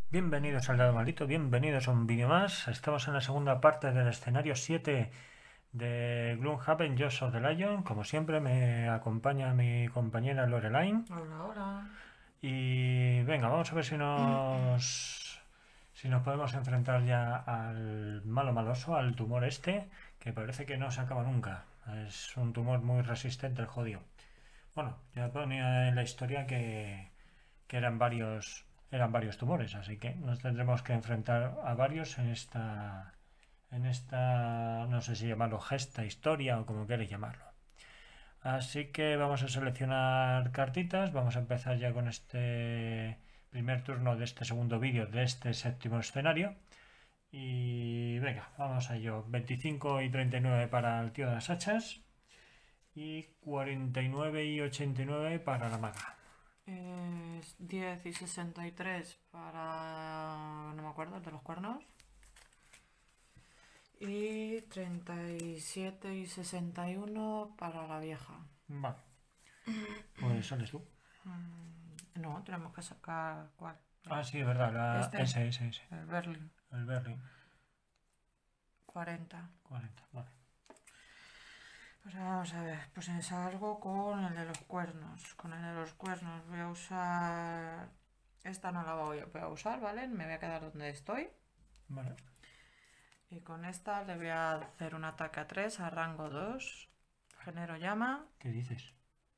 Bienvenidos al Dado Maldito, bienvenidos a un vídeo más. Estamos en la segunda parte del escenario 7 de Gloomhaven, Jaws of the Lion. Como siempre me acompaña mi compañera Loreline. Hola, hola. Y venga, vamos a ver si nos podemos enfrentar ya al malo maloso, al tumor este, que parece que no se acaba nunca. Es un tumor muy resistente, el jodido. Bueno, ya ponía en la historia que eran varios tumores, así que nos tendremos que enfrentar a varios en esta, no sé si llamarlo gesta, historia o como queréis llamarlo. Así que vamos a seleccionar cartitas, vamos a empezar ya con este primer turno de este segundo vídeo de este séptimo escenario. Y venga, vamos a ello. 25 y 39 para el tío de las hachas y 49 y 89 para la maga. 10 y 63 para... no me acuerdo, el de los cuernos. Y 37 y 61 para la vieja. Vale, pues sales tú. No, tenemos que sacar... ¿cuál? Ah, sí, es verdad, Este, ese. el Berlin. El Berlin. 40. 40, vale. Pues vamos a ver, pues salgo con el de los cuernos. Con el de los cuernos voy a usar... Esta no la voy a usar, ¿vale? Me voy a quedar donde estoy. Vale. Y con esta le voy a hacer un ataque a 3 a rango 2. Genero llama. ¿Qué dices?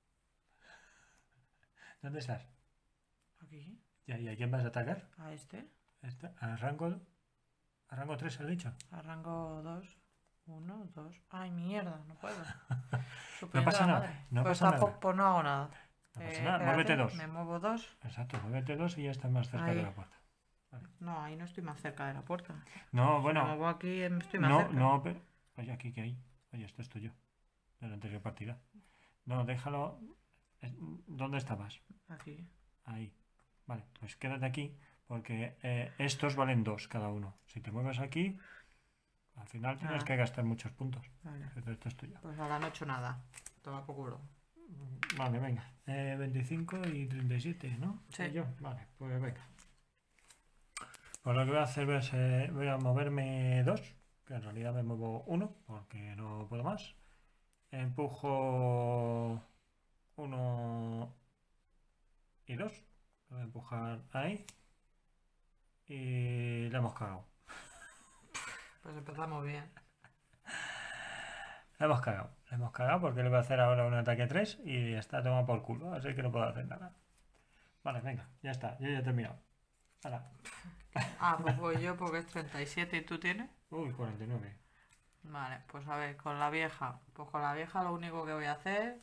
¿Dónde estás? Aquí. ¿Y a quién vas a atacar? A este. ¿A rango 3 has dicho? A rango 2. 1, 2. Ay, mierda, no puedo. No Suprimiendo pasa la nada, madre. no Pues pasa nada. tampoco, pues no hago nada. No pasa nada, Espérate, muévete 2. me muevo 2. Exacto, muévete 2 y ya estás más cerca de Ahí. la puerta. Vale. No, ahí no estoy más cerca de la puerta. No, Si me bueno, muevo aquí estoy más no, cerca. no, pero... Oye, aquí que hay. Oye, esto estoy yo, de la anterior partida. No, déjalo... ¿Dónde estabas? Aquí. Ahí. Vale, pues quédate aquí porque estos valen 2 cada uno. Si te mueves aquí, al final tienes que gastar muchos puntos. Vale. Pero esto es tuyo. Pues ahora no he hecho nada. Toma por culo. Vale, venga. 25 y 37, ¿no? Sí. ¿Y yo? Vale, pues venga. Pues lo que voy a hacer es, voy a moverme 2, que en realidad me muevo 1, porque no puedo más. Empujo 1 y 2. Lo voy a empujar ahí. Y le hemos cagado. Pues empezamos bien. Le hemos cagado porque le voy a hacer ahora un ataque 3 y está tomado por culo, así que no puedo hacer nada. Vale, venga, ya está, yo ya he terminado. Ahora. Ah, pues voy yo porque es 37 y tú tienes. Uy, 49. Vale, pues a ver, con la vieja. Pues con la vieja lo único que voy a hacer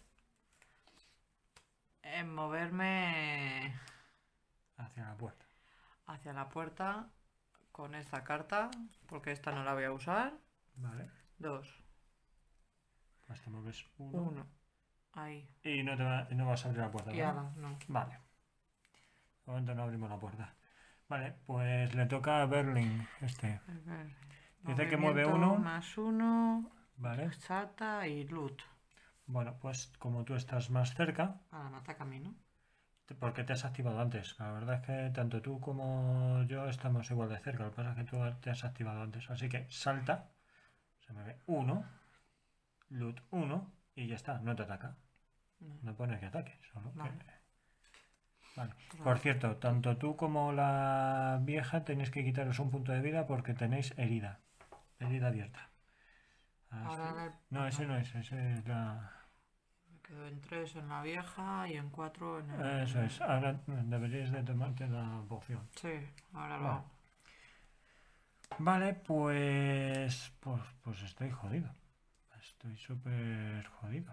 es moverme Hacia la puerta. hacia la puerta con esta carta, porque esta no la voy a usar. Vale. 2. Pues te mueves 1. 1. Ahí. Y no vas a abrir la puerta, Y ¿vale? ala, no. Vale. De momento no abrimos la puerta. Vale, pues le toca a Berlin este. Dice que mueve 1. Más 1. Vale. Chata y loot. Bueno, pues como tú estás más cerca, Ahora me ataca a mí, ¿no? porque te has activado antes. La verdad es que tanto tú como yo estamos igual de cerca. Lo que pasa es que tú te has activado antes. Así que salta. Se mueve 1. Loot 1. Y ya está, no te ataca. No pone que ataque, solo Vale. que... Vale. Por cierto, tanto tú como la vieja tenéis que quitaros un punto de vida porque tenéis herida. Herida abierta. No, ese no es, ese es la... Me quedo en 3 en la vieja y en 4 en el... Eso es, ahora deberíais de tomarte la poción. Sí, ahora lo hago. Vale, pues estoy jodido. Estoy súper jodido.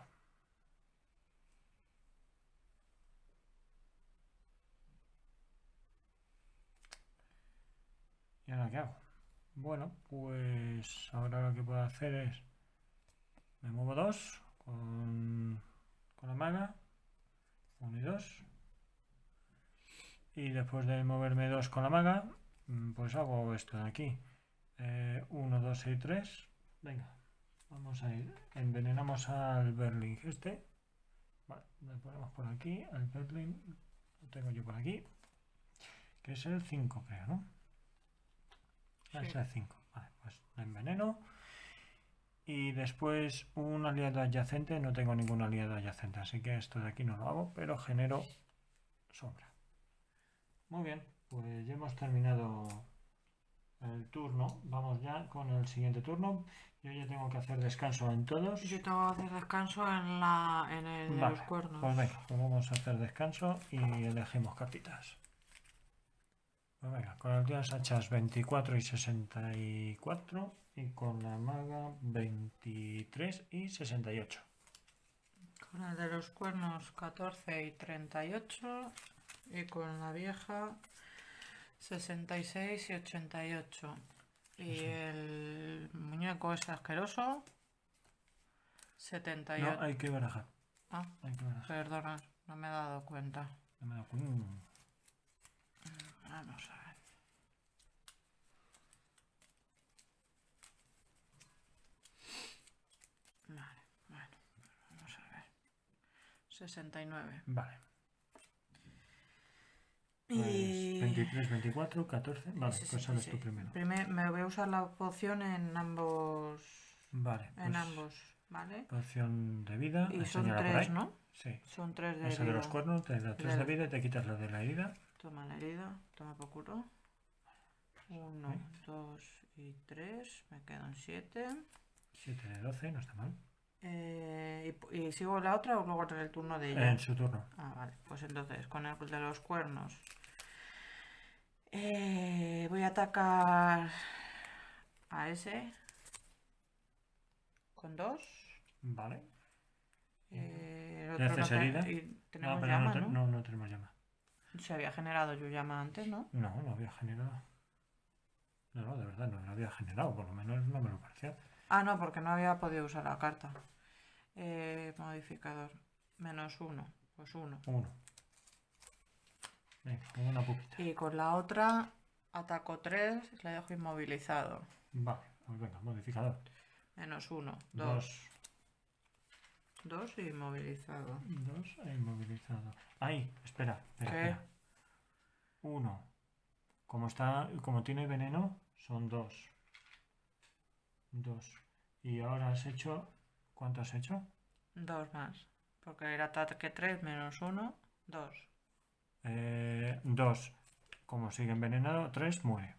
¿Y ahora qué hago? Bueno, pues ahora lo que puedo hacer es... Me muevo 2 con la maga. 1 y 2. Y después de moverme 2 con la maga, pues hago esto de aquí. 1, 2 y 3. Venga, vamos a ir. Envenenamos al Berlin este. Vale, le ponemos por aquí. Al Berlin lo tengo yo por aquí. que es el 5, creo, ¿no? Sí. Es el 5. Vale, pues la enveneno. Y después un aliado adyacente, no tengo ningún aliado adyacente, así que esto de aquí no lo hago, pero genero sombra. Muy bien, pues ya hemos terminado el turno. Vamos ya con el siguiente turno. Yo ya tengo que hacer descanso en todos. Yo tengo que hacer descanso en el de Vale, los cuernos. pues venga, pues vamos a hacer descanso y elegimos cartitas. Pues venga, con el tío de las hachas 24 y 64 y con la maga 23 y 68. Con el de los cuernos 14 y 38 y con la vieja 66 y 88. Y el muñeco es asqueroso 78. No, hay que barajar. Ah, Hay que barajar. perdona, no me he dado cuenta. No me da cuenta. Vamos a ver. Vale, bueno, vamos a ver. 69. Vale. Y... Pues 23, 24, 14. Vale, Sí, pues sales tú primero. Me voy a usar la poción en ambos. Vale, En pues ambos, ¿vale? poción de vida. Y son enséñala por 3, ahí. ¿no? Sí. Son 3 de Esa de herida. los cuernos te da 3 de vida y te quitas la de la herida. Toma la herida, toma por culo. 1, Sí. 2 y 3, me quedan 7. 7 de 12, no está mal. ¿Y sigo la otra o luego en el turno de ella? En su turno. Ah, vale, pues entonces con el de los cuernos voy a atacar a ese con 2. Vale. El ¿Le haces herida? y tenemos pero llama, no, no tenemos llama. Se había generado yo llama antes, ¿no? No, no había generado. No, de verdad, no lo había generado. Por lo menos no me lo parecía. Ah, no, porque no había podido usar la carta. Modificador. -1. Pues 1. 1. Venga, con una poquita. Y con la otra ataco 3, le dejo inmovilizado. Vale, pues venga, modificador. -1. 2. 2. 2 y inmovilizado. 2 e inmovilizado. Ahí, espera. ¿Qué? 1. Como tiene veneno, son 2. 2. Y ahora has hecho... ¿Cuánto has hecho? 2 más. Porque era ataque 3 -1, 2. 2. Como sigue envenenado, 3 muere.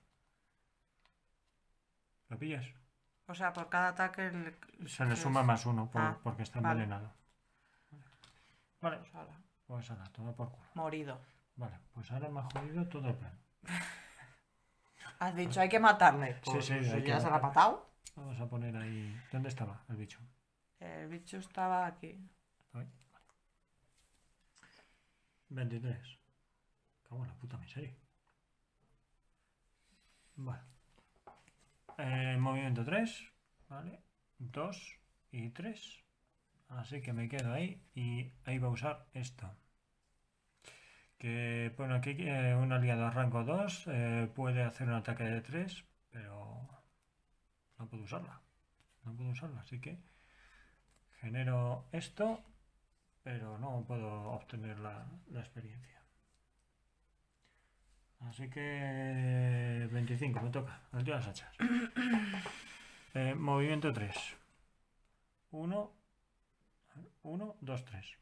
¿Lo pillas? O sea, por cada ataque Se le suma más 1 porque está vale. envenenado. Vale, Pues ala, pues ahora, toma por culo. morido. Vale, pues ahora me ha jodido todo el plan. Has dicho hay que matarle. Sí, Pues sí, hay que ya se la ha matarle. matado. Vamos a poner ahí... ¿Dónde estaba el bicho? El bicho estaba aquí. Ahí. 23. Cago en la puta miseria. Vale. Movimiento 3. Vale. 2 y 3. Así que me quedo ahí. Y ahí va a usar esto. Que pone aquí que un aliado a rango 2 puede hacer un ataque de 3. Pero no puedo usarla. No puedo usarla. Así que genero esto. Pero no puedo obtener la experiencia. Así que 25 me toca. El tío de las hachas. Movimiento 3. 1, 2, 3.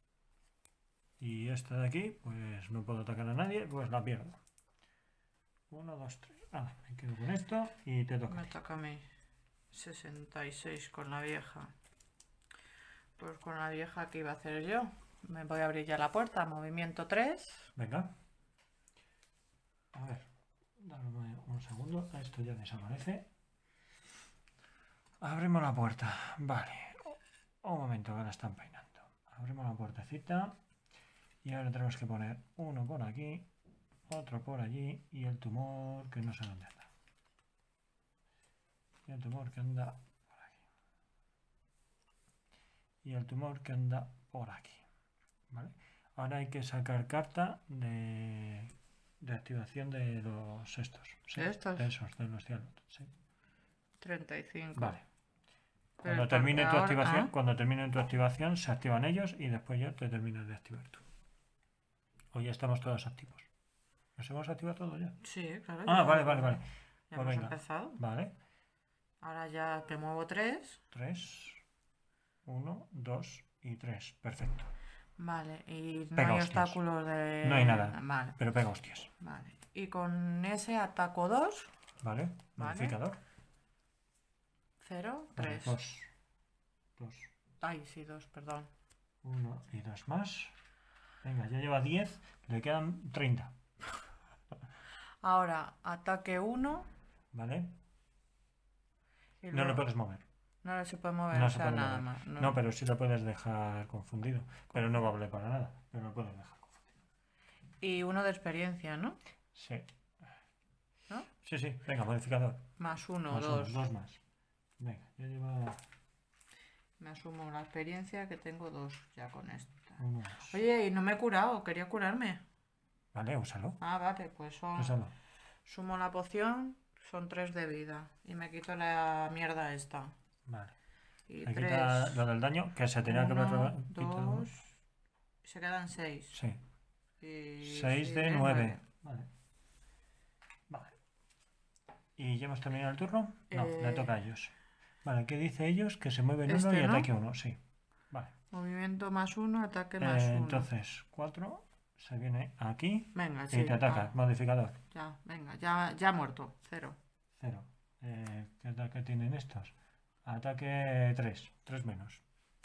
Y esta de aquí, pues no puedo atacar a nadie, pues la pierdo. 1, 2, 3. Ah, me quedo con esto y te toca. Me toca a mí. 66 con la vieja. Pues con la vieja, ¿qué iba a hacer yo? Me voy a abrir ya la puerta. Movimiento 3. Venga. A ver, dame un segundo. Esto ya desaparece. Abrimos la puerta. Vale. Un momento que la están peinando. Abrimos la puertecita. Y ahora tenemos que poner uno por aquí, otro por allí y el tumor que no sé dónde anda. Y el tumor que anda por aquí. Y el tumor que anda por aquí. ¿Vale? Ahora hay que sacar carta de activación de los estos. ¿Sí? ¿De estos? De esos, de los cielos. Sí. 35. Vale. Pero Cuando termine tu ahora- activación, cuando termine tu activación, se activan ellos y después ya te terminas de activar tú. Hoy ya estamos todos activos. ¿Nos hemos activado todo ya? Sí, claro. Ah, ya- vale, vale, vale. Ya Pues hemos venga. empezado. Vale. Ahora ya te muevo 3. 3, 1, 2 y 3. Perfecto. Vale, y no Pega hay hostias. obstáculos de... No hay nada. Vale, Pero pega hostias. vale. Y con ese ataco 2, Vale. Vale. Modificador. 0, Vale, 3. 2. 2. Ay, sí, 2, perdón. 1 y 2 más. Venga, ya lleva 10. Le quedan 30. Ahora, ataque 1. ¿Vale? Y No luego... lo puedes mover. No se puede mover, No o se sea, puede nada mover. más. No, pero sí lo puedes dejar confundido. Pero no va a valer para nada. Pero lo puedes dejar confundido. Y 1 de experiencia, ¿no? Sí. ¿No? Sí, sí. Venga, modificador. Más 1, Más 2. 2 más. Venga, ya lleva Me asumo la experiencia que tengo 2 ya con esto. 1 más. Oye, y no me he curado, quería curarme. Vale, úsalo. Ah, vale, pues son... Úsalo. Sumo la poción, son 3 de vida. Y me quito la mierda esta. Vale. Y Le quita 3, lo del daño que se tenía que 1, haber quitado. 2... Se quedan 6. Sí. Y 6 de 9. Vale. Vale. ¿Y ya hemos terminado el turno? No, le toca a ellos. Vale, ¿qué dice ellos? Que se mueven uno Este, y ¿no? ataque uno, sí. Vale. Movimiento más 1, ataque más 1. Entonces, 4 se viene aquí Venga, y sí. te ataca. Modificador. Ya, venga, ya muerto. 0. 0. ¿Qué ataque tienen estos? Ataque 3. 3 menos.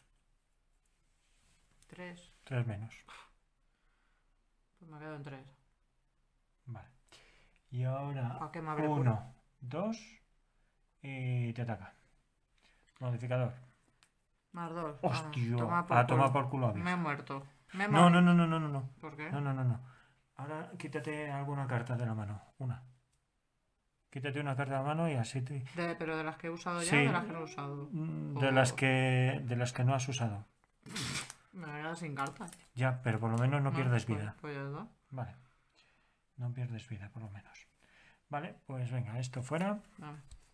3. 3 menos. Pues me quedo en 3. Vale. Y ahora ¿Para qué me habré 1, 2 y te ataca. Modificador. Más 2. ¡Hostia! Toma Toma por culo. Me he muerto. Me he No, muerto. no, no, no, no, no. ¿Por qué? No, no, no, no. Ahora quítate alguna carta de la mano. Una. Quítate una carta de la mano y así te... Pero de las que he usado ya, Sí. de las que no he usado. De las que no has usado. Me voy a quedar sin cartas. Ya, pero por lo menos no pierdes pues- vida. Pues ya está. Vale. No pierdes vida, por lo menos. Vale, pues venga, esto fuera. Vale.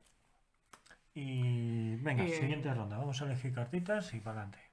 Y venga, Y- siguiente ronda. Vamos a elegir cartitas y para adelante.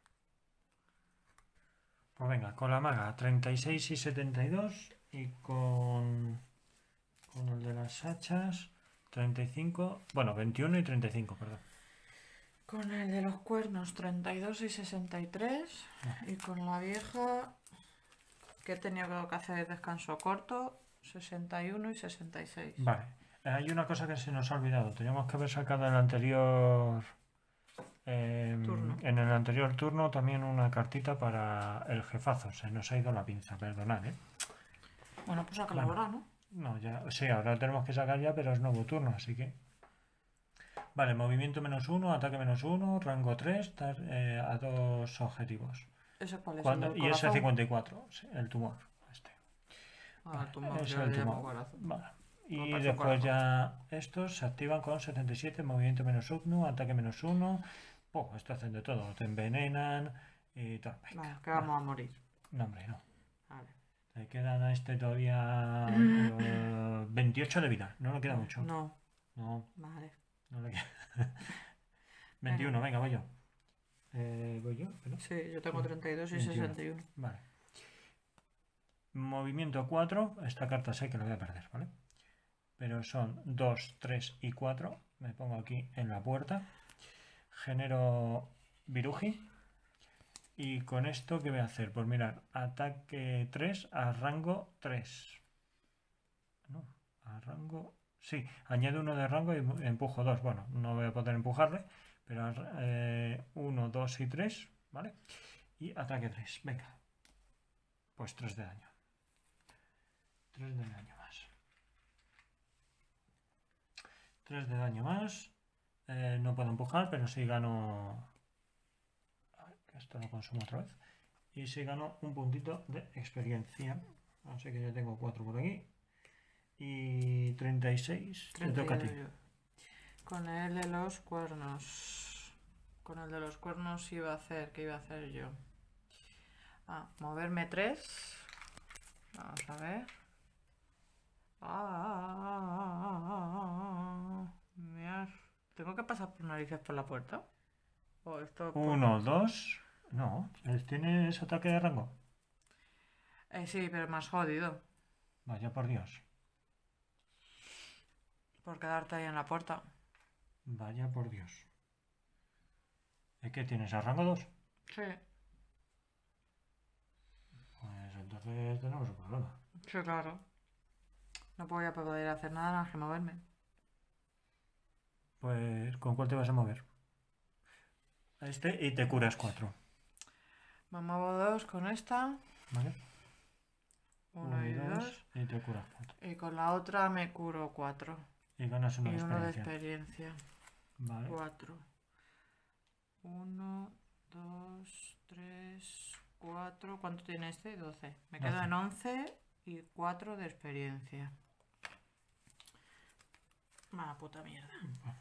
Pues venga, con la maga 36 y 72 y con el de las hachas 35, bueno, 21 y 35, perdón. Con el de los cuernos 32 y 63. Y con la vieja, que he tenido que hacer descanso corto, 61 y 66. Vale, hay una cosa que se nos ha olvidado. Teníamos que haber sacado en el anterior Turno. en el anterior turno también una cartita para el jefazo. Se nos ha ido la pinza, perdonad, ¿eh? Bueno, pues sácala Bueno. ahora, ¿no? No, ya, sí, ahora tenemos que sacar ya, pero es nuevo turno, así que... Vale, movimiento -1, ataque -1, rango 3, a 2 objetivos. ¿Ese cuál es? Cuando- ¿El del y ese corazón? 54, sí, el tumor. Este. Ah, el tumor, Ese yo es el le llamo tumor. corazón. Vale. Me Y parece después corazón. ya estos se activan con 77, movimiento -1, ataque -1. Esto hacen de todo, te envenenan y tal. Venga. Vale, que vamos a morir. No, hombre, no. Vale. Le quedan a este todavía 28 de vida, no le queda mucho. No, No, vale. no le queda. 21, venga, voy yo. ¿Voy yo? ¿Perdón? Sí, yo tengo 32 y 21. 61. Vale. Movimiento 4, esta carta sé que la voy a perder, ¿vale? Pero son 2, 3 y 4. Me pongo aquí en la puerta. Genero Viruji. Y con esto, ¿qué voy a hacer? Pues mirar, ataque 3 a rango 3. No, a rango... Sí, añado uno de rango y empujo 2. Bueno, no voy a poder empujarle, pero 1, 2 y 3, ¿vale? Y ataque 3, venga. Pues 3 de daño. 3 de daño más. 3 de daño más. No puedo empujar, pero sí gano... Esto lo consumo otra vez. Y sí gano un puntito de experiencia. Así que ya tengo 4 por aquí. Y 36. Te toca a ti. 32 yo. Con el de los cuernos. Con el de los cuernos iba a hacer... ¿Qué iba a hacer yo? Moverme 3. Vamos a ver. ¿Tengo que pasar por narices por la puerta? ¿O esto por- 1, 2. No, ¿tienes ataque de rango? Sí, pero más jodido. Vaya por Dios. Por quedarte ahí en la puerta. Vaya por Dios. ¿Es que tienes a rango 2? Sí, Pues entonces tenemos un problema. sí, claro. No voy a poder hacer nada más que moverme. Pues, ¿con cuál te vas a mover? A este y te curas 4. Me muevo 2 con esta. ¿Vale? 1 y 2. y te curas 4. Y con la otra me curo 4. Y ganas Y una de uno de experiencia. experiencia. Vale. 4. 1, 2, 3, 4. ¿Cuánto tiene este? 12. Me quedo 12. en 11 y 4 de experiencia. Mala puta mierda.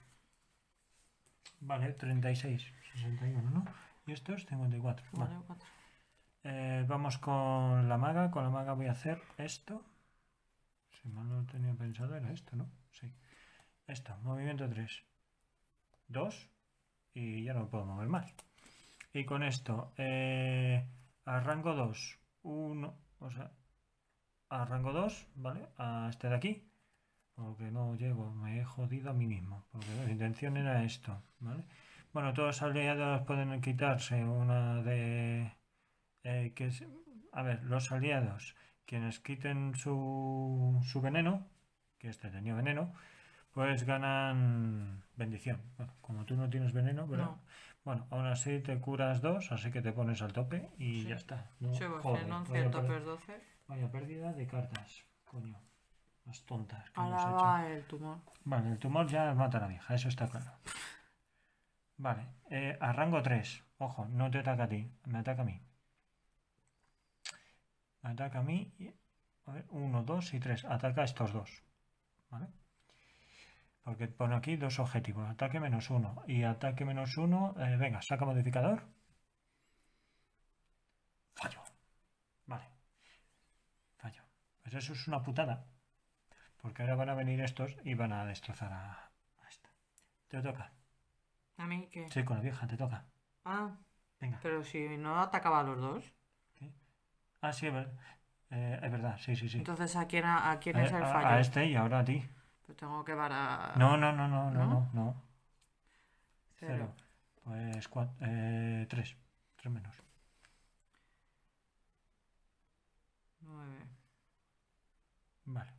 Vale, 36, 61, ¿no? Y esto es 54. Vale, Vale. 4. Vamos con la maga. Con la maga voy a hacer esto. Si mal no lo tenía pensado era esto, ¿no? Sí. Esto, movimiento 3. 2. Y ya no me puedo mover más. Y con esto, a rango 2, 1, o sea, a rango 2, ¿vale? A este de aquí. Porque no llego, me he jodido a mí mismo. Porque la intención era esto, ¿vale? Bueno, todos los aliados pueden quitarse una de... a ver, los aliados, quienes quiten su veneno, que este tenía veneno, pues ganan bendición. Bueno, como tú no tienes veneno, ¿verdad? No. Bueno, aún así te curas 2, así que te pones al tope y Sí. ya está. No, Sí, pues joder, en 11 vaya, el tope es 12. vaya pérdida de cartas, coño. Más tontas que Ahora hemos hecho. va el tumor. Vale, el tumor ya mata a la vieja, eso está claro. Vale, a rango 3. Ojo, no te ataca a ti, me ataca a mí. Me ataca a mí. A ver, 1, 2 y 3. Ataca a estos dos. ¿Vale? Porque pone aquí dos objetivos. Ataque -1 y ataque -1. Venga, saca modificador. Fallo. Vale. Fallo. Pues eso es una putada. Porque ahora van a venir estos y van a destrozar a esta. Te toca. ¿A mí qué? Sí, con la vieja te toca. Ah, Venga. pero si no atacaba a los dos. ¿Qué? Ah, sí, es verdad. Sí, sí, sí. Entonces, ¿a quién es el fallo? A este y ahora a ti. Pues tengo que varar. No. ¿No? 0. Pues 3. 3 menos. 9. Vale.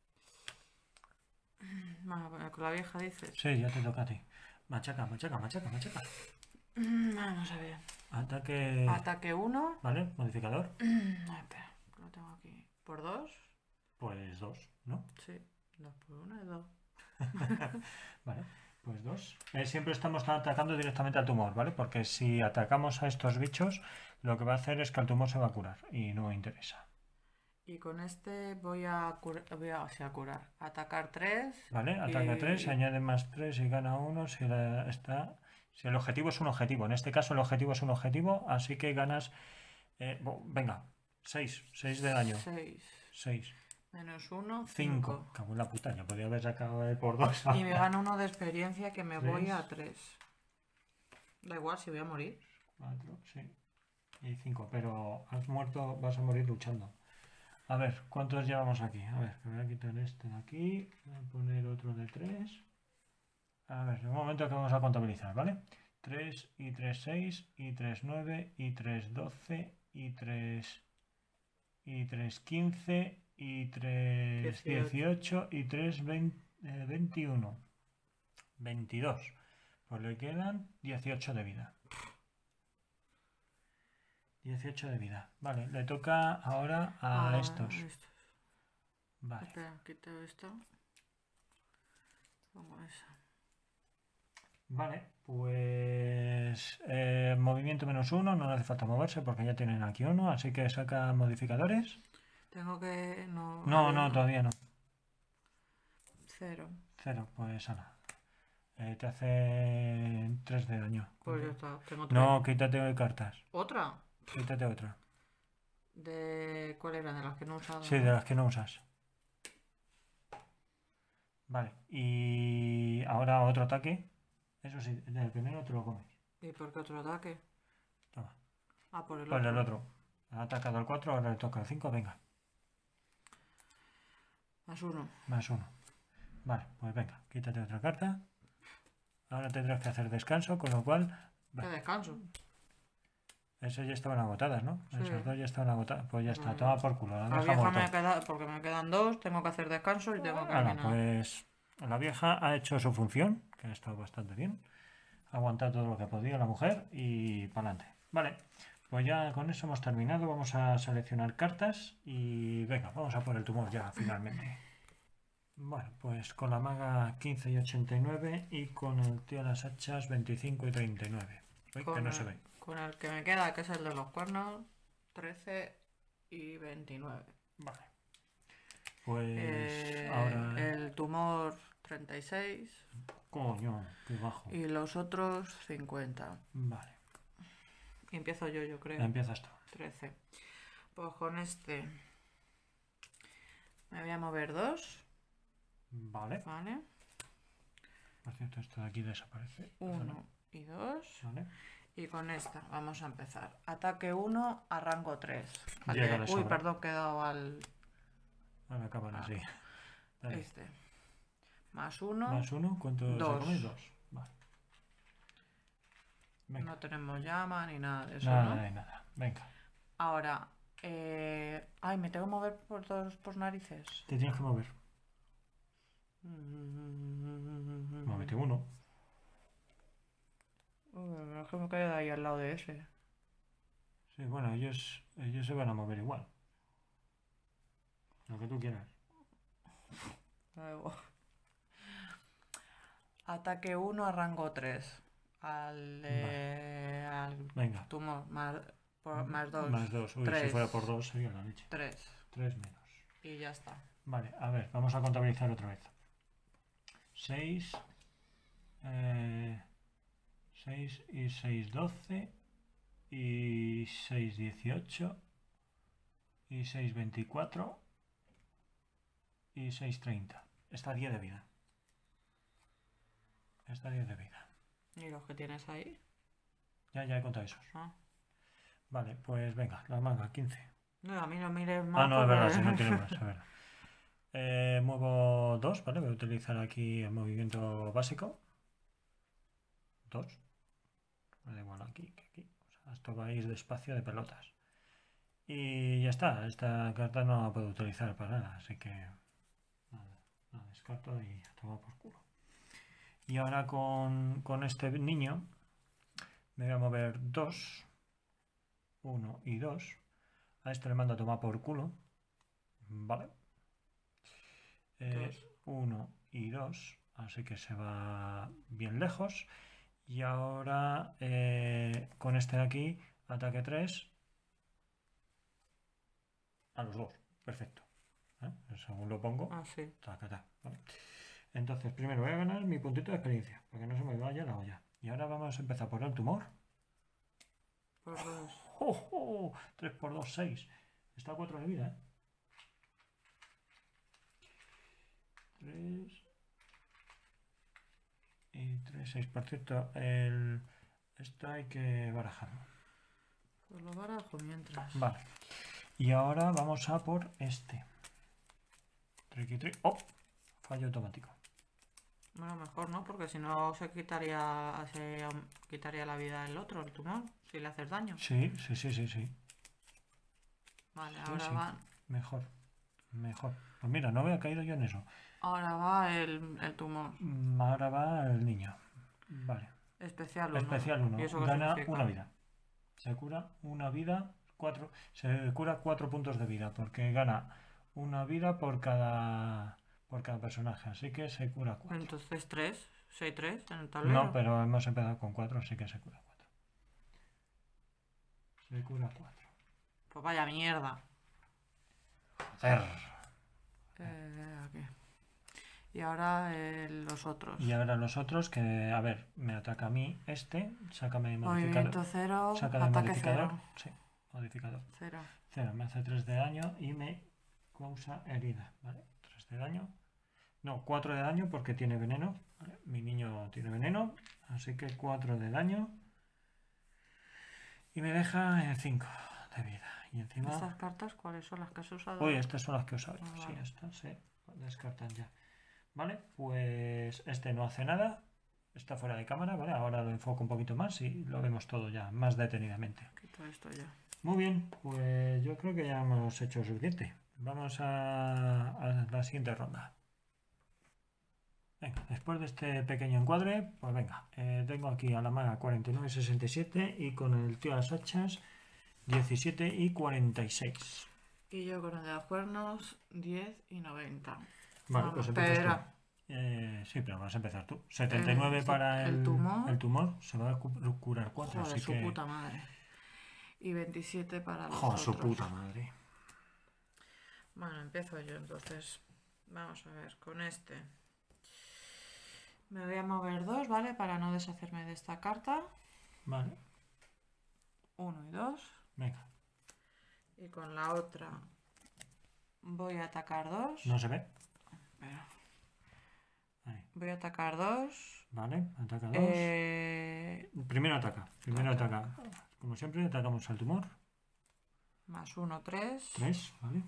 Bueno, con la vieja dices. Sí, ya te toca a ti. Machaca, machaca, machaca, machaca. Vamos a ver. Ataque. Ataque 1. Vale, modificador. No, espera, lo tengo aquí. ¿Por 2? Pues 2, ¿no? Sí. 2 por 1 es 2. Vale, pues 2. Siempre estamos atacando directamente al tumor, ¿vale? Porque si atacamos a estos bichos, lo que va a hacer es que el tumor se va a curar y no interesa. Y con este voy a curar. Atacar 3. Vale, ataca 3, se añade más 3 y gana 1 si si el objetivo es un objetivo. En este caso el objetivo es un objetivo, así que ganas... venga, 6. 6 de daño. 6. Menos 1, 5. 5. Cago en la puta, ya podía haber sacado por 2. Y me gano 1 de experiencia que me voy a 3. Da igual si voy a morir. 4, sí. Y 5, pero has muerto, vas a morir luchando. A ver, ¿cuántos llevamos aquí? A ver, me voy a quitar este de aquí. Voy a poner otro de 3. A ver, en un momento que vamos a contabilizar, ¿vale? 3 y 3, 6 y 3, 9 y 3, 12 y 3 15 y 3, 18 y 3, 21. 22. Pues le quedan 18 de vida. 18 de vida. Vale, le toca ahora a estos. Vale. Espera, quito esto. Pongo eso. Vale, pues movimiento -1, no le hace falta moverse porque ya tienen aquí uno, así que saca modificadores. Tengo que... No, todavía no. 0. 0, pues Ana. Te hace 3 de daño. Pues ya está, tengo 3. No, quítate cartas. ¿Otra? Quítate otra. ¿De cuál era? ¿De las que no he usado? Sí, de las que no usas. Vale, y ahora otro ataque. Eso sí, del primero te lo comes. ¿Y por qué otro ataque? Toma. Ah, por el Por otro. el otro. Ha atacado al 4, ahora le toca al 5, venga. +1. Más 1. Vale, pues venga, quítate otra carta. Ahora tendrás que hacer descanso, con lo cual... ¿Qué descanso? Esas ya estaban agotadas, ¿no? Sí. Esas dos ya estaban agotadas. Pues ya está, Vale. toma por culo. La La vieja vieja me muerto. queda, porque me quedan 2, tengo que hacer descanso y tengo que Hala, caminar. pues la vieja ha hecho su función, que ha estado bastante bien. Ha aguantado todo lo que podía la mujer y para adelante. Vale, pues ya con eso hemos terminado. Vamos a seleccionar cartas y venga, vamos a por el tumor ya finalmente. Bueno, pues con la maga 15 y 89 y con el tío de las hachas 25 y 39. Uy, que no se ve. Con el que me queda, que es el de los cuernos, 13 y 29. Vale. Pues ahora... El tumor 36 Coño, qué bajo. y los otros 50. Vale, Y empiezo yo creo. empiezas tú. 13. Pues con este me voy a mover 2, Vale. ¿vale? Por cierto, esto de aquí desaparece. 1 y 2. Vale. Y con esta vamos a empezar. Ataque 1 a rango 3. Llega de Uy, sobra. perdón, que he dado al... Ahora acaban así. Dale. Este. +1. Más 1, ¿cuánto se Dos. come? 2. Vale. Venga. No tenemos llama ni nada de eso, Nada, ¿no? de nada. Venga. Ahora, ay, me tengo que mover por todos por narices. Te tienes que mover. Móvete uno. Uy, es que me queda ahí al lado de ese. Sí, bueno, ellos se van a mover igual. Lo que tú quieras. Luego. Ataque 1 a rango 3. Al Venga. tumor. +2. Más 2. Uy, si Tres. fuera por 2 sería la leche. 3. 3 menos. Y ya está. Vale, a ver, vamos a contabilizar otra vez. 6. 6 y 6, 12. Y 6, 18. Y 6, 24. Y 6, 30. Está 10 de vida. Está 10 de vida. ¿Y los que tienes ahí? Ya he contado esos. Ah. Vale, pues venga, la manga, 15. No, a mí no mires más. Ah, no, es verdad, porque- si no tiene más, es verdad. Muevo 2, ¿vale? Voy a utilizar aquí el movimiento básico. 2. Me da igual aquí que aquí. O sea, esto va a ir despacio de pelotas. Y ya está, esta carta no la puedo utilizar para nada, así que nada, la descarto y a tomar por culo. Y ahora con este niño me voy a mover 2, 1 y 2. A este le mando a tomar por culo. Vale. 1 y 2. Así que se va bien lejos. Y ahora con este de aquí, ataque 3. A los dos. Perfecto. Según lo pongo. Ah, sí. Taca, taca, ¿vale? Entonces, primero voy a ganar mi puntito de experiencia. Para que no se me vaya la olla. Y ahora vamos a empezar por el tumor. Por 2. ¡Oh! 3 por 2, 6. Está a 4 de vida, ¿eh? 3 y 3, 6. Por cierto, esto hay que barajarlo. Pues lo barajo mientras. Vale. Y ahora vamos a por este. Triqui, triqui. ¡Oh! Fallo automático. Bueno, mejor no, porque si no se quitaría la vida del otro, el tumor, si le haces daño. Sí. Vale, Sí, ahora sí. va. Mejor. Pues mira, no había caído yo en eso. Ahora va el tumor. Ahora va el niño. Vale. Especial 1. Especial 1. ¿Y eso qué Gana significa? una vida. Se cura una vida. Se cura 4 puntos de vida. Porque gana una vida por cada personaje. Así que se cura 4. Entonces 3. 6-3 en el tablero. No, pero hemos empezado con 4, así que se cura 4. Se cura 4. Pues vaya mierda. Joder. Aquí. Y ahora los otros. Y ahora los otros que, a ver, me ataca a mí este. Sácame Movimiento modificador. 0. Sácale Ataque modificador. 0. Sí, modificador. 0. 0, me hace 3 de daño y me causa herida. ¿Vale? 3 de daño. No, 4 de daño porque tiene veneno. ¿Vale? Mi niño tiene veneno. Así que 4 de daño. Y me deja en 5 de vida. Y encima... ¿Estas cartas cuáles son las que has usado? Uy, estas son las que he usado. Ah, Sí, vale. estas, sí. descartan ya. Vale, pues este no hace nada. Está fuera de cámara, ¿vale? Ahora lo enfoco un poquito más y lo vemos todo ya, más detenidamente. Quito esto ya. Muy bien, pues yo creo que ya hemos hecho suficiente. Vamos a la siguiente ronda. Venga, después de este pequeño encuadre, pues venga, tengo aquí a la maga 49,67 y con el tío a las hachas 17,46. Y yo con el de los cuernos 10,90. Vale, Vamos, pues empiezas espera. tú. Sí, pero vas a empezar tú. 79 sí, para el tumor. el tumor. Se va a curar 4, Joder, así su que... puta madre. Y 27 para los Joder, otros. su puta madre. Bueno, empiezo yo entonces. Vamos a ver, con este. Me voy a mover 2, ¿vale? Para no deshacerme de esta carta. Vale, 1 y 2. venga. Y con la otra voy a atacar 2. No se ve. Espera. Ahí. Voy a atacar 2. Vale, ataca 2. Primero ataca. Como siempre, atacamos al tumor. Más 1, 3. 3, ¿vale?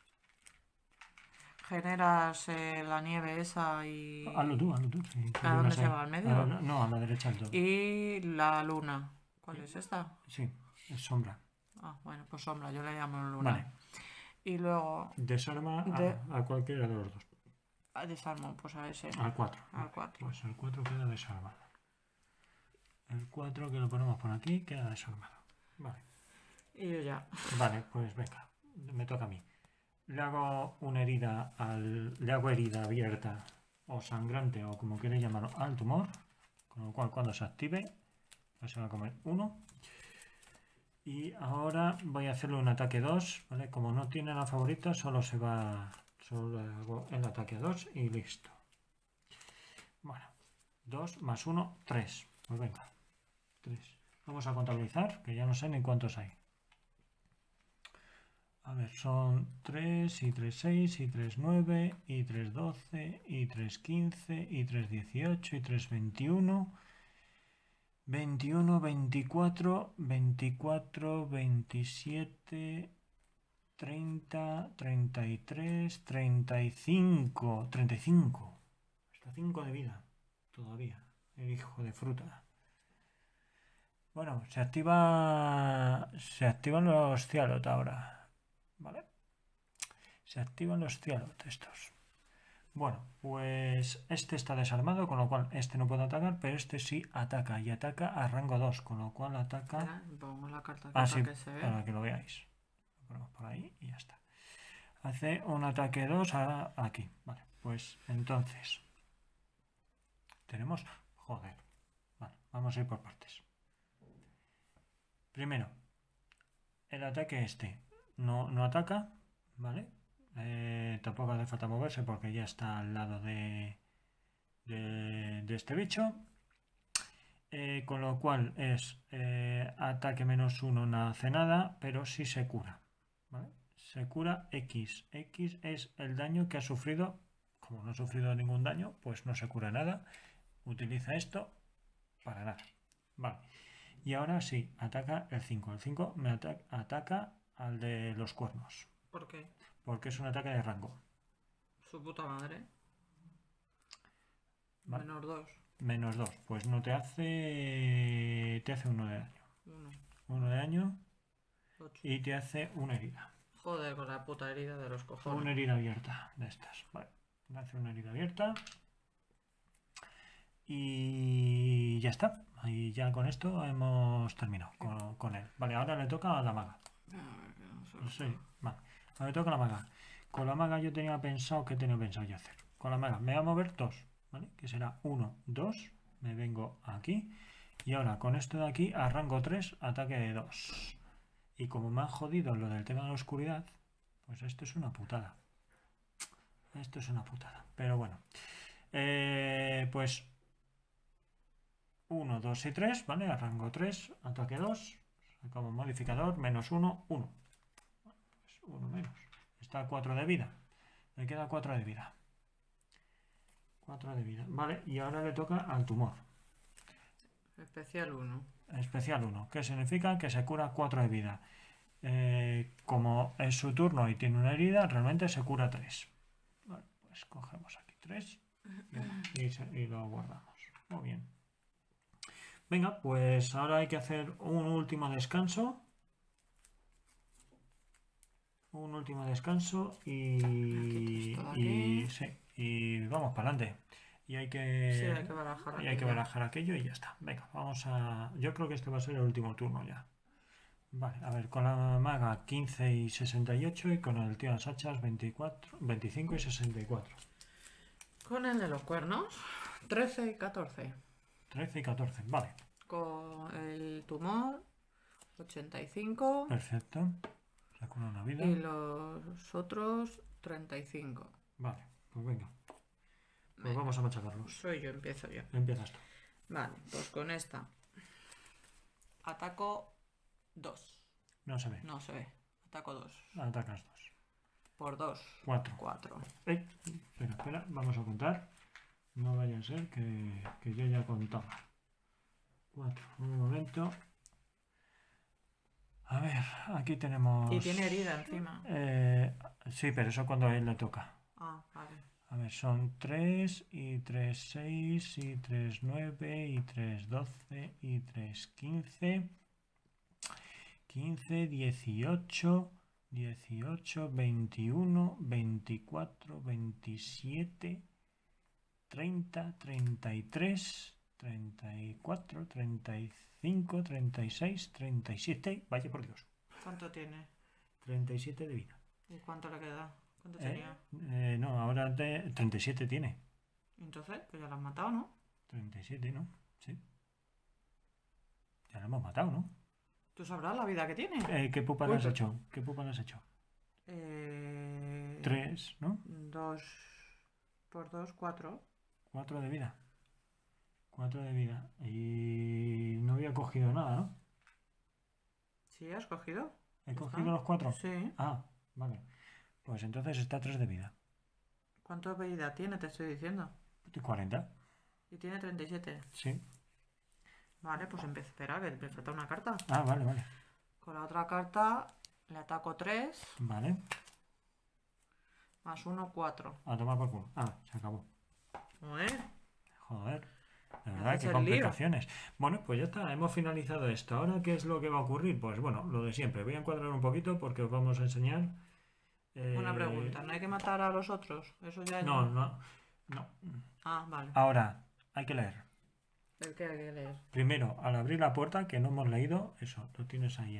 Generas la nieve esa y... Hazlo tú. Sí, ¿A dónde se va? ¿Al medio? No, a la derecha del todo. Y la luna. ¿Cuál es esta? Sí, es sombra. Ah, bueno, pues sombra, yo le llamo luna. Vale. Y luego Desarma a cualquiera de los dos. desarmo, pues a ese. Al 4. Al 4. Pues el 4 queda desarmado. El 4 que lo ponemos por aquí queda desarmado. Vale. Y yo ya. Vale, pues venga. Me toca a mí. Le hago una herida le hago herida abierta o sangrante o como queréis llamarlo al tumor. Con lo cual cuando se active pues se va a comer 1. Y ahora voy a hacerle un ataque 2, ¿vale? Como no tiene la favorita, solo le hago el ataque 2 y listo. Bueno, 2 más 1, 3. Pues venga, 3. Vamos a contabilizar, que ya no sé ni cuántos hay. A ver, son 3 y 3, 6 y 3, 9 y 3, 12 y 3, 15 y 3, 18 y 3, 21... 21, 24, 24, 27, 30, 33, 35, 35. Está 5 de vida todavía, el hijo de fruta. Bueno, se activan los Cialot ahora, ¿vale? Se activan los Cialot estos. Bueno, pues este está desarmado, con lo cual este no puede atacar, pero este sí ataca, y ataca a rango 2, con lo cual ataca... Espera, pongo la carta aquí Ah, para sí, que se vea. para que lo veáis. Lo ponemos por ahí y ya está. Hace un ataque 2 aquí. Vale, pues entonces... Tenemos... Joder. Vale, vamos a ir por partes. Primero, el ataque este no ataca, ¿vale? Tampoco hace falta moverse porque ya está al lado de este bicho. Con lo cual es ataque -1, no hace nada, pero sí se cura, ¿vale? Se cura X. X es el daño que ha sufrido. Como no ha sufrido ningún daño, pues no se cura nada. Utiliza esto para nada. Vale. Y ahora sí, ataca el 5. El 5 me ataca al de los cuernos. ¿Por qué? Porque es un ataque de rango. Su puta madre. Vale. -2. -2. Pues no te hace... Te hace 1 de daño. 1 de daño. 8. Y te hace una herida. Joder, con la puta herida de los cojones. Una herida abierta de estas. Vale. Me hace una herida abierta. Y ya está. Y ya con esto hemos terminado con él. Vale, ahora le toca a la maga. Sí, vale. Ahora le toca a la maga. Con la maga yo tenía pensado... ¿Qué tenía pensado yo hacer? Con la maga me voy a mover 2, ¿vale? Que será 1, 2. Me vengo aquí. Y ahora con esto de aquí a rango 3, ataque de 2. Y como me han jodido lo del tema de la oscuridad, pues esto es una putada. Esto es una putada. Pero bueno. Pues 1, 2 y 3, ¿vale? A rango 3, ataque 2. Como modificador, -1, 1. Pues 1 menos. Está a 4 de vida. Le queda 4 de vida. 4 de vida. Vale, y ahora le toca al tumor. Especial 1. Especial 1. ¿Qué significa? Que se cura 4 de vida. Como es su turno y tiene una herida, realmente se cura 3. Vale, Pues cogemos aquí 3 y lo guardamos. Muy bien. Venga, pues ahora hay que hacer un último descanso. Un último descanso y sí, y vamos para adelante. Y hay que barajar aquello y ya está. Venga, vamos a... Yo creo que este va a ser el último turno ya. Vale, a ver, con la maga 15 y 68 y con el tío de las hachas 25 y 64. Con el de los cuernos 13 y 14. 13 y 14, vale. Con el tumor 85. Perfecto. Saco una vida. Y los otros 35. Vale, pues venga. Pues vamos a machacarlos. Empiezo yo. Empiezas tú. Vale, pues con esta ataco 2. No se ve. No se ve. Ataco 2. Atacas 2. Por 2. 4. Espera, vamos a contar. No vaya a ser que yo ya contaba. 4. Un momento. A ver, aquí tenemos... Y tiene herida encima. Sí, pero eso cuando a él le toca. Ah, vale. A ver, son 3 y 3, 6 y 3, 9 y 3, 12 y 3, 15. 15, 18, 21, 24, 27, 30, 33, 34, 35, 36, 37. Vaya por Dios. ¿Cuánto tiene? 37 de vida. ¿Y cuánto le queda? ¿Cuánto tenía? No, ahora 37 tiene. Entonces, pues ya lo has matado, ¿no? 37, ¿no? Sí. Ya lo hemos matado, ¿no? ¿Tú sabrás la vida que tiene? ¿Qué pupa le has hecho? ¿Qué pupa le has hecho? 3, ¿no? 2 por 2, 4. 4 de vida. 4 de vida. Y no había cogido nada, ¿no? ¿Sí has cogido? ¿He cogido los 4? Sí. Ah, vale. Pues entonces está 3 de vida. ¿Cuánto de vida tiene? Te estoy diciendo. 40. ¿Y tiene 37? Sí. Vale, pues espera, que me falta una carta. Ah, vale. Con la otra carta le ataco 3. Vale. Más 1, 4. A tomar por culo. Ah, se acabó. Joder. De verdad, qué complicaciones. Bueno, pues ya está, hemos finalizado esto. Ahora, ¿qué es lo que va a ocurrir? Pues bueno, lo de siempre. Voy a encuadrar un poquito porque os vamos a enseñar. Una pregunta, ¿no hay que matar a los otros? Eso ya es... No. Ah, vale. Ahora, hay que leer. ¿El qué hay que leer? Primero, al abrir la puerta, que no hemos leído, eso, lo tienes ahí.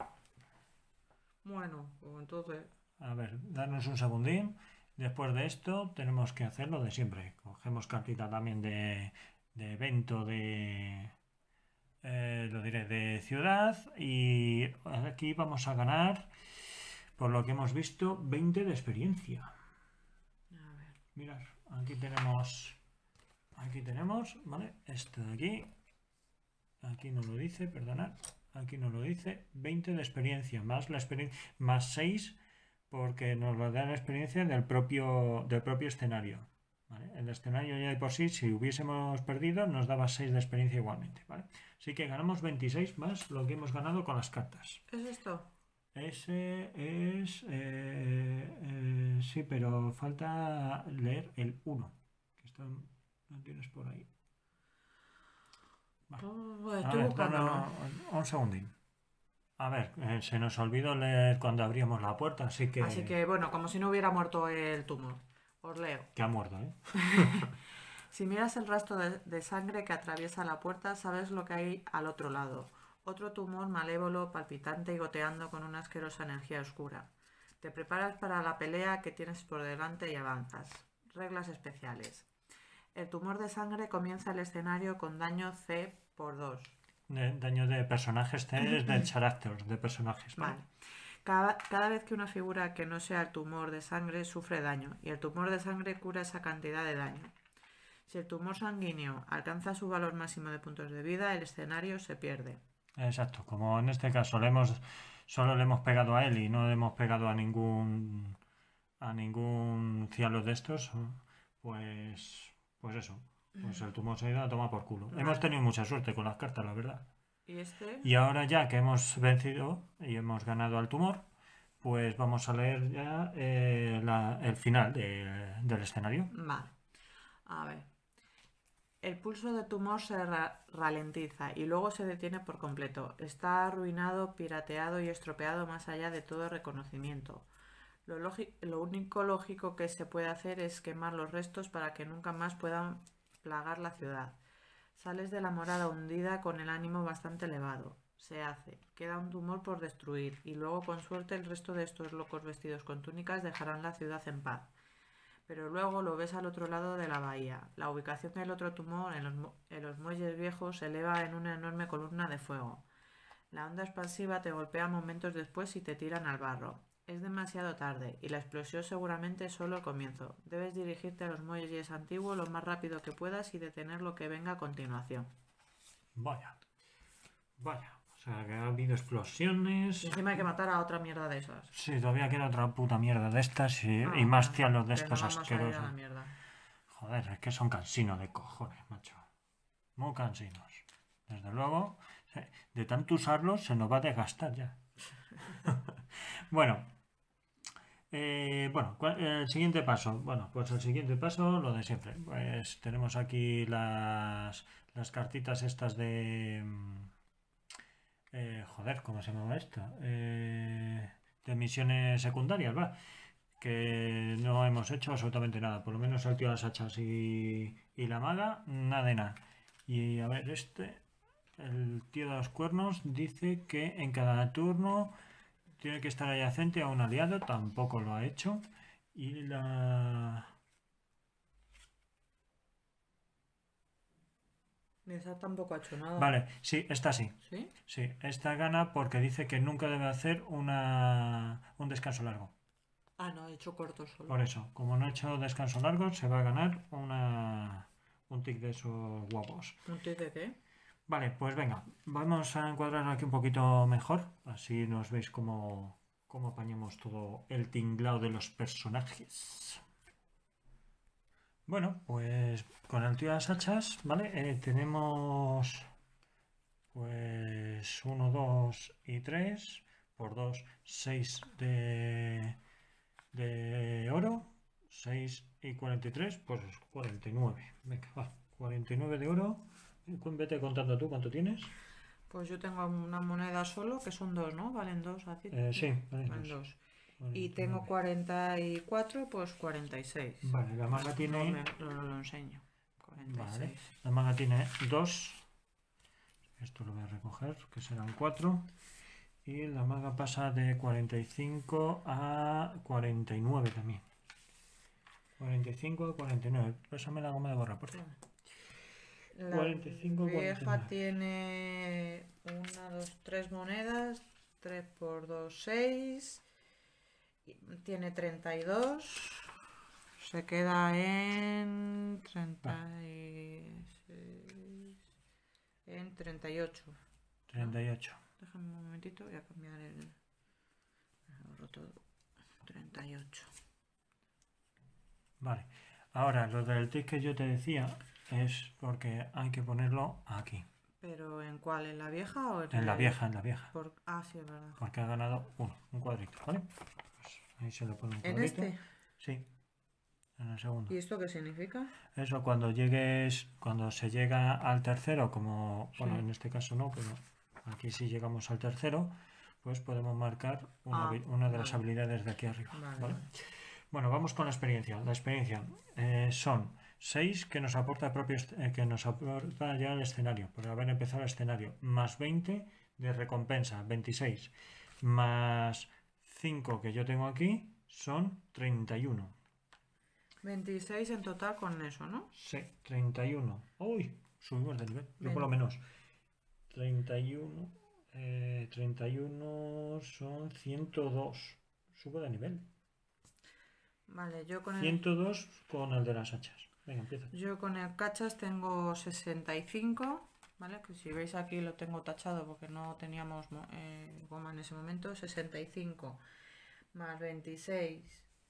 Bueno, pues entonces... A ver, darnos un segundín. Después de esto, tenemos que hacer lo de siempre. Cogemos cartita también de evento de... lo diré, de ciudad. Y aquí vamos a ganar, por lo que hemos visto, 20 de experiencia. A ver. Mirad, aquí tenemos... ¿vale? Esto de aquí. Aquí no lo dice, perdonad. Aquí no lo dice. 20 de experiencia, más la experiencia, más 6, porque nos lo da la experiencia del propio escenario. ¿Vale? El escenario ya de por sí, si hubiésemos perdido, nos daba 6 de experiencia igualmente. ¿Vale? Así que ganamos 26 más lo que hemos ganado con las cartas. ¿Es esto? Ese es... sí, pero falta leer el 1. Que esto lo tienes por ahí. Vale. Estoy buscando. Un segundín. A ver, se nos olvidó leer cuando abríamos la puerta, así que bueno, como si no hubiera muerto el tumor. Os leo. Que ha muerto, ¿eh? Si miras el rastro de sangre que atraviesa la puerta, sabes lo que hay al otro lado. Otro tumor malévolo, palpitante y goteando con una asquerosa energía oscura. Te preparas para la pelea que tienes por delante y avanzas. Reglas especiales. El tumor de sangre comienza el escenario con daño C por 2. Daño de personajes, C es del carácter de personajes. Vale. Cada vez que una figura que no sea el tumor de sangre sufre daño, y el tumor de sangre cura esa cantidad de daño. Si el tumor sanguíneo alcanza su valor máximo de puntos de vida, el escenario se pierde. Exacto, como en este caso solo le hemos pegado a él y no le hemos pegado a ningún cielo de estos, pues eso, pues el tumor se ha ido a tomar por culo. Vale. Hemos tenido mucha suerte con las cartas, la verdad. Y ahora ya que hemos vencido y hemos ganado al tumor, pues vamos a leer ya el final de del escenario. Vale. A ver. El pulso de tumor se ralentiza y luego se detiene por completo. Está arruinado, pirateado y estropeado más allá de todo reconocimiento. Lo único lógico que se puede hacer es quemar los restos para que nunca más puedan plagar la ciudad. Sales de la morada hundida con el ánimo bastante elevado. Se hace. Queda un tumor por destruir y luego con suerte el resto de estos locos vestidos con túnicas dejarán la ciudad en paz. Pero luego lo ves al otro lado de la bahía. La ubicación del otro tumor en los muelles viejos se eleva en una enorme columna de fuego. La onda expansiva te golpea momentos después y te tiran al barro. Es demasiado tarde y la explosión seguramente es solo el comienzo. Debes dirigirte a los muelles antiguos lo más rápido que puedas y detener lo que venga a continuación. Vaya. Vaya. O sea, que ha habido explosiones. Y encima hay que matar a otra mierda de esas. Sí, todavía queda otra puta mierda de estas y más cielos de estos asquerosos. Joder, es que son cansinos de cojones, macho. Muy cansinos. Desde luego, de tanto usarlos se nos va a desgastar ya. Bueno. El siguiente paso. Bueno, pues el siguiente paso, lo de siempre. Pues tenemos aquí las cartitas estas de... joder, ¿cómo se llama esto? De misiones secundarias, va. Que no hemos hecho absolutamente nada. Por lo menos el tío de las hachas y la maga, nada de nada. Y a ver, el tío de los cuernos dice que en cada turno tiene que estar adyacente a un aliado, tampoco lo ha hecho. Y Esa tampoco ha hecho nada. Vale, sí, esta sí. ¿Sí? Sí, esta gana porque dice que nunca debe hacer un descanso largo. Ah, no, he hecho corto solo. Por eso, como no he hecho descanso largo, se va a ganar un tic de esos guapos. ¿Un tic de qué? Vale, pues venga, vamos a encuadrar aquí un poquito mejor, así nos veis cómo apañamos todo el tinglado de los personajes. Bueno, pues con el tío de las hachas, ¿vale? Tenemos pues 1, 2 y 3, por 2, 6 de oro, 6 y 43, pues 49. Venga, va, 49 de oro. Vete contando tú cuánto tienes. Pues yo tengo una moneda solo, que son 2, ¿no? Valen 2, así. Sí, valen 2. Y tengo 44, pues 46. Vale, la maga tiene... No lo enseño. 46. Vale, la maga tiene 2. Esto lo voy a recoger, que serán 4. Y la maga pasa de 45 a 49 también. 45 a 49. Pásame la goma de borra, por favor. La 45, vieja 49. tiene 1, 2, 3 monedas. 3 por 2, 6. Tiene 32. Se queda en 36. En 38. 38. Déjame un momentito, voy a cambiar el borro todo. 38. Vale. Ahora, lo del tic que yo te decía es porque hay que ponerlo aquí. ¿Pero en cuál? ¿En la vieja o en la vieja? En la vieja. Sí, es verdad. Porque ha ganado un cuadrito, ¿vale? Pues ahí se le pone un cuadrito. ¿En este? Sí. En el segundo. ¿Y esto qué significa? Eso cuando se llega al tercero, como, bueno, en este caso no, pero aquí sí llegamos al tercero, pues podemos marcar una de las habilidades de aquí arriba. ¿Vale? Bueno, vamos con la experiencia. La experiencia son 6 que nos aporta ya el escenario, por haber empezado el escenario, más 20 de recompensa, 26, más 5 que yo tengo aquí, son 31. 26 en total con eso, ¿no? Sí, 31. Uy, subimos de nivel. Yo por lo menos. 31. 31 son 102. Subo de nivel. Vale, yo con el... 102 con el de las hachas. Venga, empieza. Yo con el cachas tengo 65. ¿Vale? Que si veis aquí lo tengo tachado porque no teníamos goma en ese momento. 65 más 26.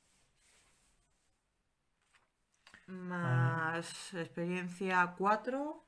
Más experiencia 4,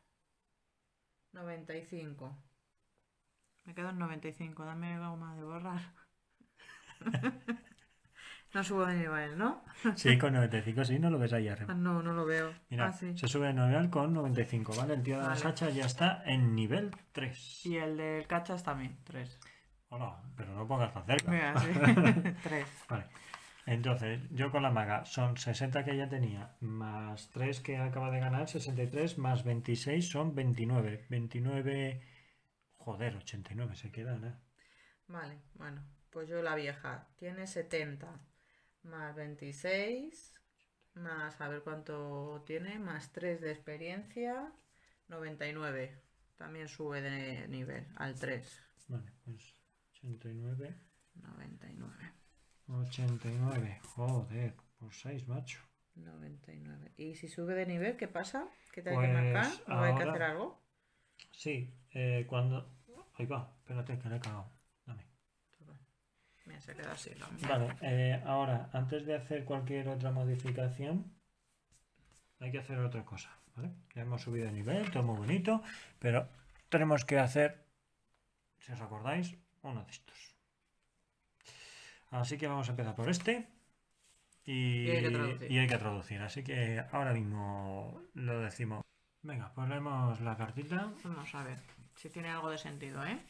95. Me quedo en 95. Dame goma de borrar. No subo de nivel, ¿no? Sí, con 95 sí, no lo ves ahí Ah, arriba. no, no lo veo. Mira, Ah, sí. se sube de nivel con 95, ¿vale? El tío de las Vale. hachas ya está en nivel 3. Y el del cachas también, 3. Hola, pero no pongas tan cerca. Mira, sí. 3. Vale. Entonces, yo con la maga son 60 que ya tenía, más 3 que acaba de ganar, 63, más 26 son 29. 29, joder, 89 se queda, ¿no? Vale, bueno, pues yo la vieja tiene 70 más 26 más a ver cuánto tiene, más 3 de experiencia, 99. También sube de nivel al 3. Vale, pues 89, 99. 89, joder, por 6, macho. 99. ¿Y si sube de nivel, qué pasa? ¿Qué te hay que marcar? Pues ¿O hay que ahora, hacer algo? sí, cuando... Ahí va, espérate que le he cagado. Dame. Mira, se queda así. La mía. Vale, ahora, antes de hacer cualquier otra modificación, hay que hacer otra cosa, ¿vale? Ya hemos subido de nivel, todo muy bonito, pero tenemos que hacer, si os acordáis, uno de estos. Así que vamos a empezar por este y hay que traducir. Así que ahora mismo lo decimos. Venga, pues leemos la cartita. Vamos a ver si tiene algo de sentido, ¿eh?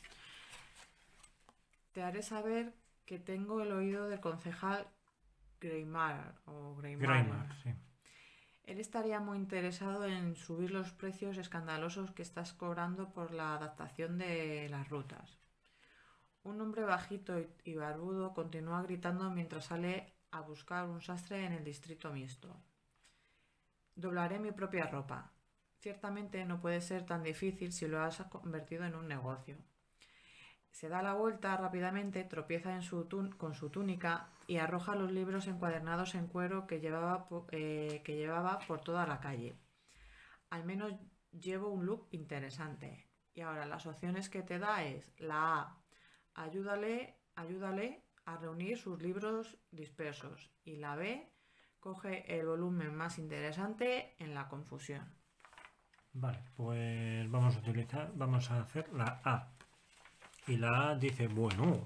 Te haré saber que tengo el oído del concejal Greymar o Greymar, sí. Él estaría muy interesado en subir los precios escandalosos que estás cobrando por la adaptación de las rutas. Un hombre bajito y barbudo continúa gritando mientras sale a buscar un sastre en el distrito mixto. Doblaré mi propia ropa. Ciertamente no puede ser tan difícil si lo has convertido en un negocio. Se da la vuelta rápidamente, tropieza con su túnica y arroja los libros encuadernados en cuero que llevaba por toda la calle. Al menos llevo un look interesante. Y ahora las opciones que te da es la A. Ayúdale a reunir sus libros dispersos. Y la B. Coge el volumen más interesante en la confusión. Vale, pues vamos a hacer la A. Y la A dice, bueno.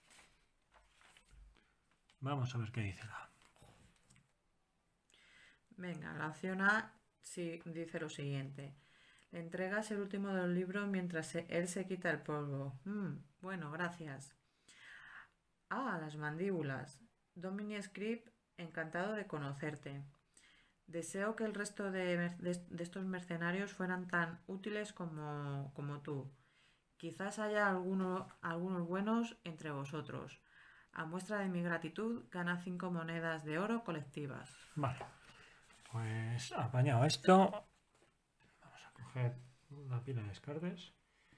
Vamos a ver qué dice la A. Venga, la opción A sí, dice lo siguiente. Le entregas el último de los libros mientras él se quita el polvo. Bueno, gracias. Las mandíbulas. Domini Script, encantado de conocerte. Deseo que el resto de estos mercenarios fueran tan útiles como tú. Quizás haya algunos buenos entre vosotros. A muestra de mi gratitud, gana 5 monedas de oro colectivas. Vale. Pues apañado esto. Vamos a coger la pila de descartes.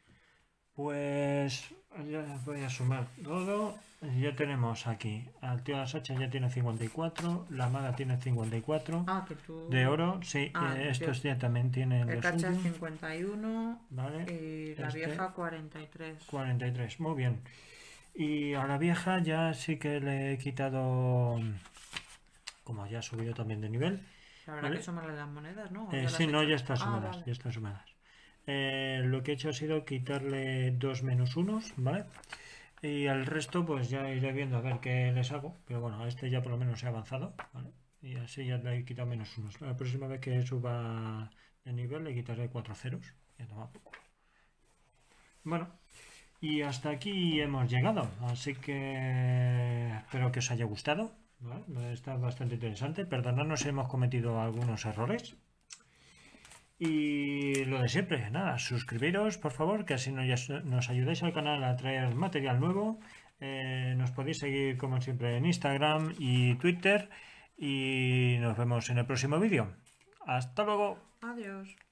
Pues ya voy a sumar todo. Ya tenemos aquí al tío de las hachas ya tiene 54, la maga tiene 54 de oro. Sí, estos ya también tienen el cacha 51, ¿vale? Y la vieja 43. 43, muy bien. Y a la vieja ya sí que le he quitado, como ya ha subido también de nivel. Habrá ¿vale? Que sumarle las monedas, ¿no? Sí, no, ya están sumadas, vale. Ya están sumadas. Lo que he hecho ha sido quitarle 2 menos 1, ¿vale? Y al resto pues ya iré viendo a ver qué les hago. Pero bueno, a este ya por lo menos he avanzado, ¿vale? Y así ya le he quitado menos 1. La próxima vez que suba de nivel le quitaré 4 ceros. Ya toma poco. Bueno, y hasta aquí hemos llegado. Así que espero que os haya gustado, ¿vale? Está bastante interesante. Perdonadnos si hemos cometido algunos errores. Y lo de siempre, nada, suscribiros por favor, que así nos ayudáis al canal a traer material nuevo. Nos podéis seguir como siempre en Instagram y Twitter y nos vemos en el próximo vídeo. Hasta luego. Adiós.